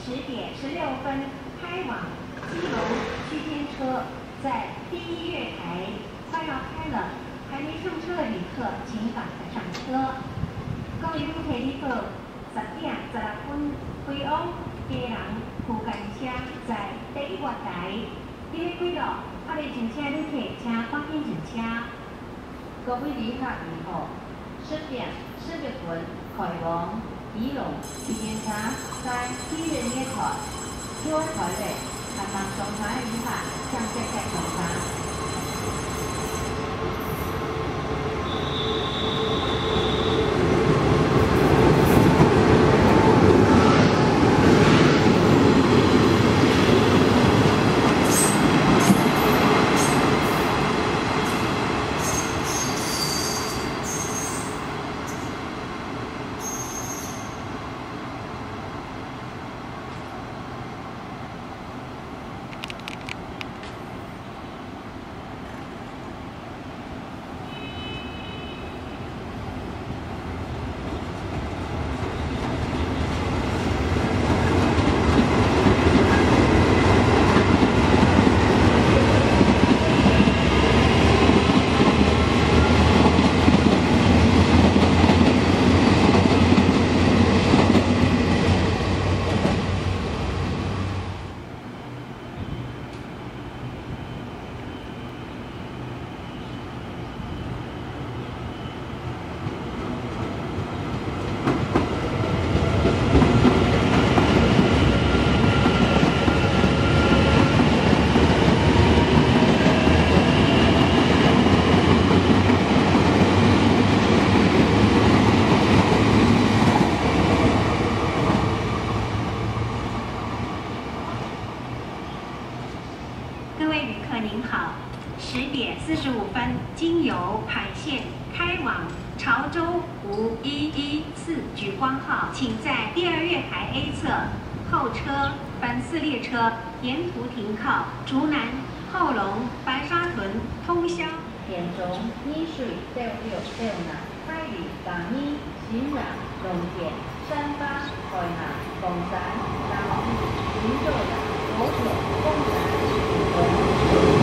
10点16分开往基隆区间车，在第一月台快要开了，还没上车的旅客请赶快上车。各位旅客你好，10点16分飞往基隆区间车在第一月台，你要几路？还未上车旅客请赶紧上车。 各位旅客你好，10点16分开往基隆区间车在第一月台，各位台内还望上车的旅客请积极上车。 各位旅客您好，10点45分经由海线开往潮州湖114莒光号，请在第2月台 A 侧候车班次列车沿途停靠竹南、后龙、白沙屯通宵。 田中、泥水、钓钓、钓南、海里、大米、新南、农田、山巴、海南、凤山、南屿、云州南、高雄、凤山、